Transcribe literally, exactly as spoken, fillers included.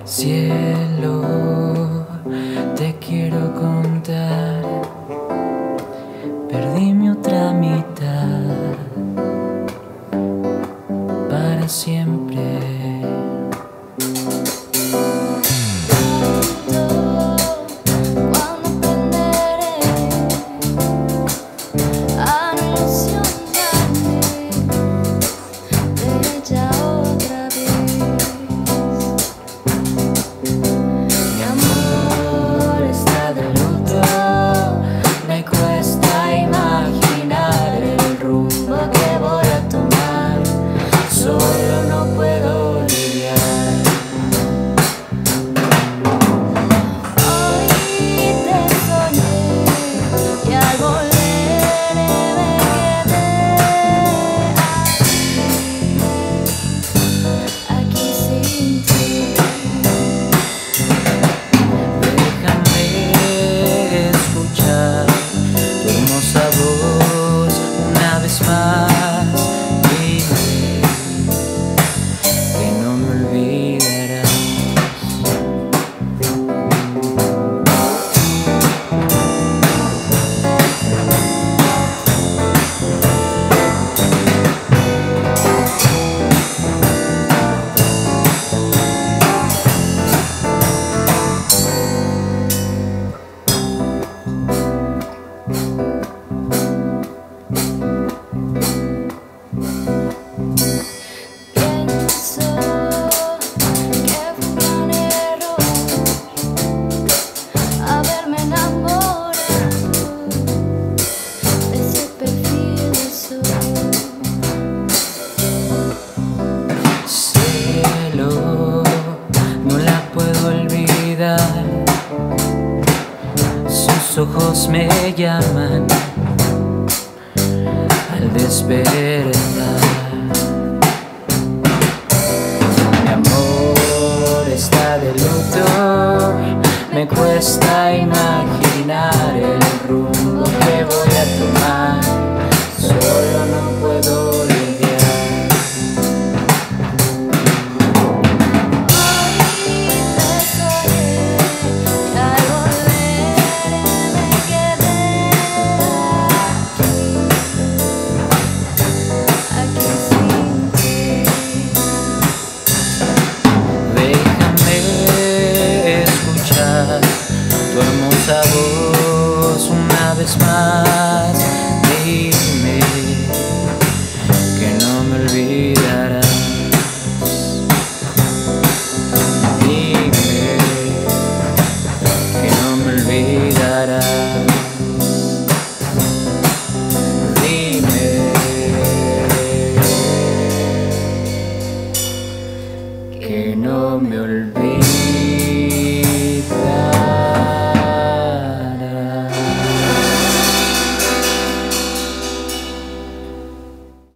Cielo, te quiero contar, perdí mi otra mitad para siempre. Sus ojos me llaman al despertar. Mi amor está de luto, me cuesta imaginar el rumbo que voy a tomar, solo no puedo lidiar. Tu hermosa voz una vez más, dime que no me olvidarás. Dime que no me olvidarás. Dime que no me olvidarás.